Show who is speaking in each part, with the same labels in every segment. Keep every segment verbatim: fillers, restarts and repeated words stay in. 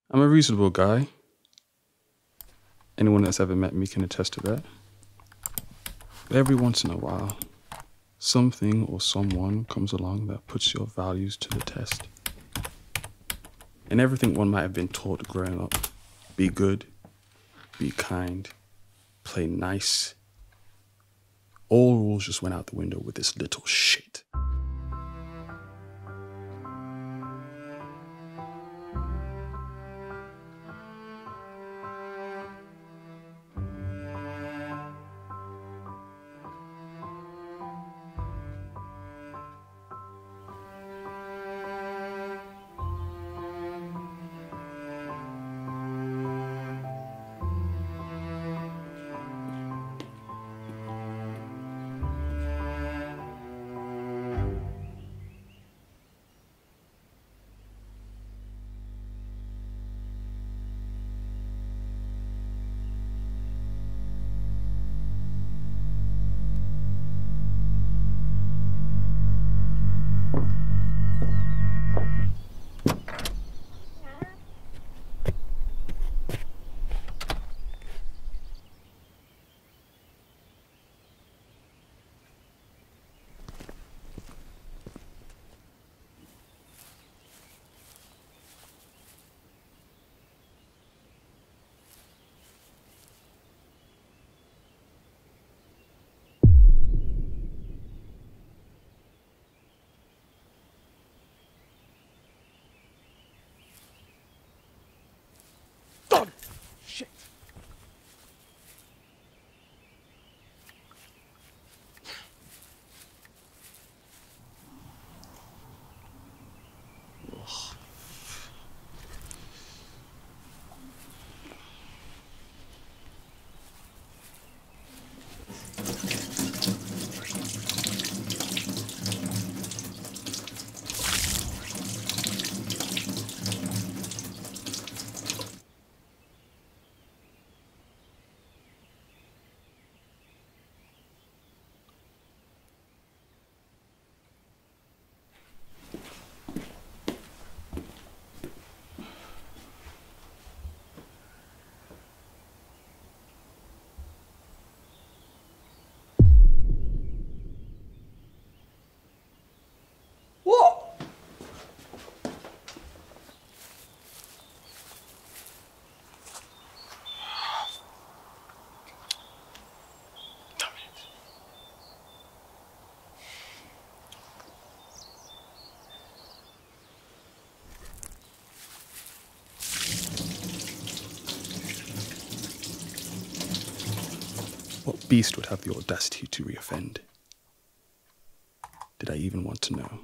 Speaker 1: I'm a reasonable guy. Anyone that's ever met me can attest to that. But every once in a while, something or someone comes along that puts your values to the test. And everything one might have been taught growing up, be good, be kind, play nice, all rules just went out the window with this little shit.
Speaker 2: Shit.
Speaker 1: What beast would have the audacity to reoffend? Did I even want to know?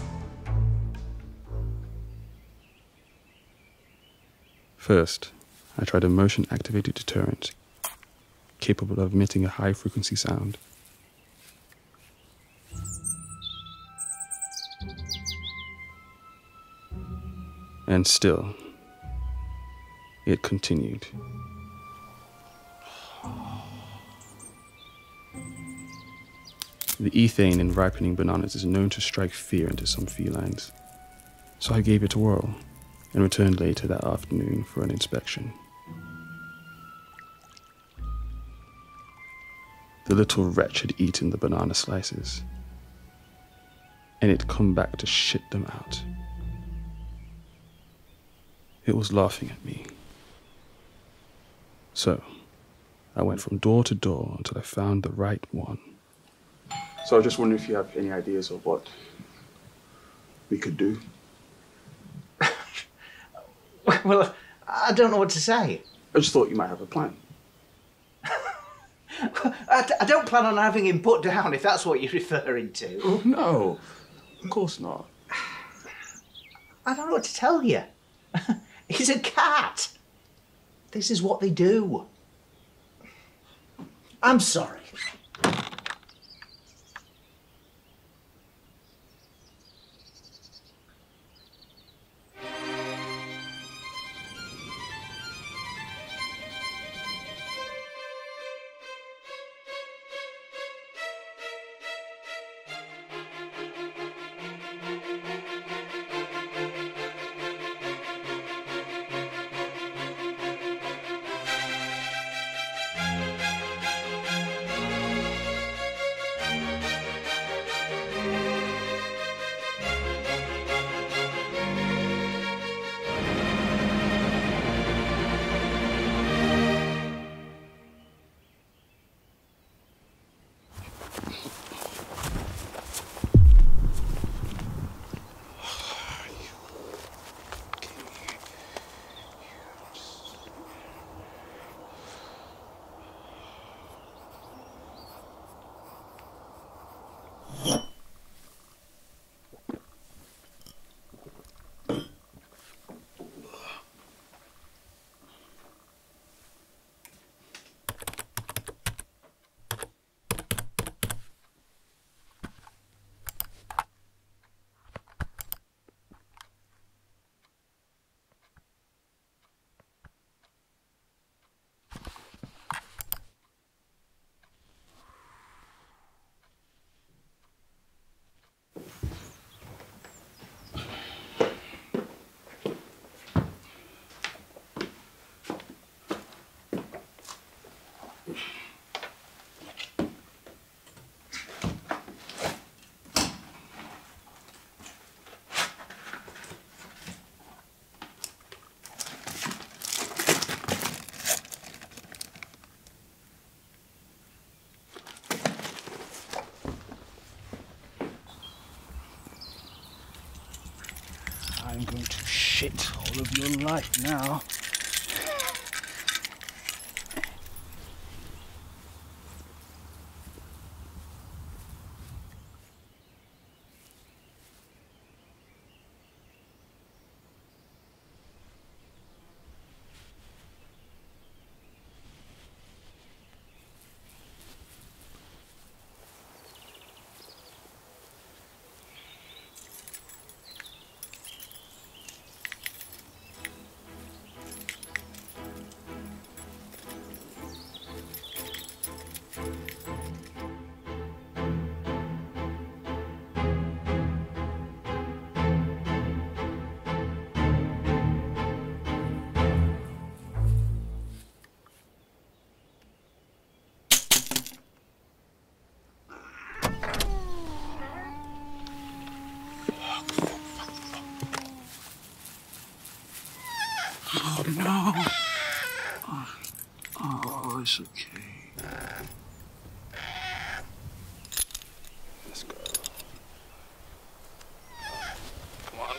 Speaker 1: First, I tried a motion-activated deterrent, capable of emitting a high-frequency sound. And still, it continued. The ethane in ripening bananas is known to strike fear into some felines, so I gave it a whirl and returned later that afternoon for an inspection. The little wretch had eaten the banana slices, and it come back to shit them out. It was laughing at me. So, I went from door to door until I found the right one. So I was just wondering if you have any ideas of what we could do.
Speaker 2: Well, I don't know what to say.
Speaker 1: I just thought you might have a plan.
Speaker 2: I, d I don't plan on having him put down, if that's what you're referring to.
Speaker 1: Oh, no, of course not.
Speaker 2: I don't know what to tell you. He's a cat. This is what they do. I'm sorry.
Speaker 3: I'm going to shit all of your life now.
Speaker 1: Oh, no. Oh, oh, it's okay. Let's go. Come on.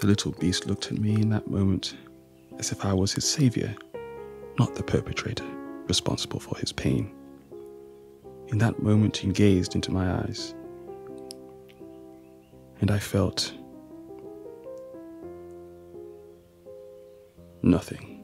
Speaker 1: The little beast looked at me in that moment as if I was his savior, not the perpetrator responsible for his pain. In that moment, he gazed into my eyes, and I felt nothing.